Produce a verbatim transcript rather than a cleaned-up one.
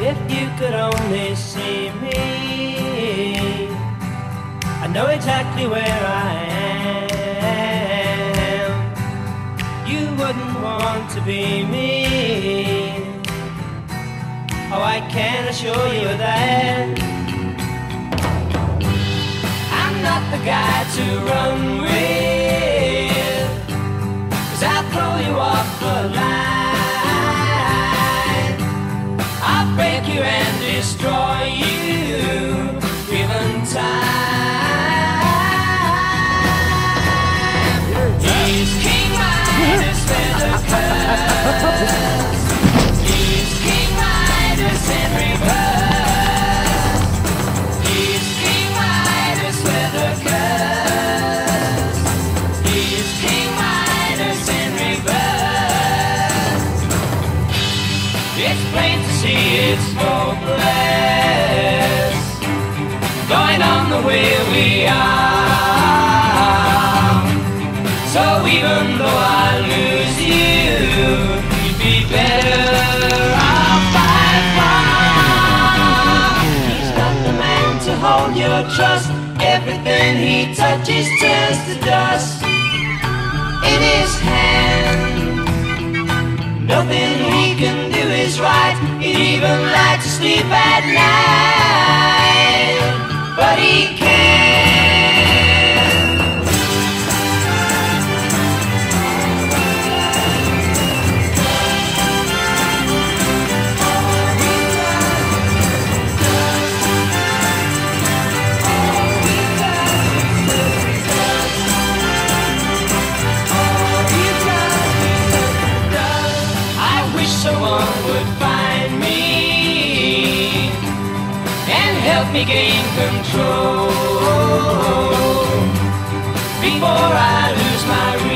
If you could only see me, I know exactly where I am. You wouldn't want to be me. Oh, I can assure you that I'm not the guy to run with, 'cause I'll throw you off the line. I'll break you and destroy you, given time. He's King Midas, feather curse. He's King Midas in reverse. He's King Midas, feather curse. He's King Midas in reverse. It's plain to see it's hopeless, going on the way we are. So even though I lose you, you'd be better off by far. He's not the man to hold your trust. Everything he touches turns to dust in his hand. Nothing he can do is right. He'd even like to sleep at night, but he can't. I wish someone would find me and help me gain control before I lose my reason.